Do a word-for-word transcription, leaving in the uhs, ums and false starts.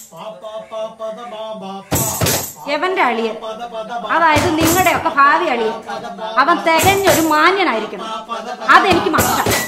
എവന്റെ അളിയൻ, അതായത് നിങ്ങളുടെയൊക്കെ ഭാവി അളിയൻ, അവൻ തികഞ്ഞൊരു മാന്യനായിരിക്കണം. അതെനിക്ക് മനസ്സിലായി.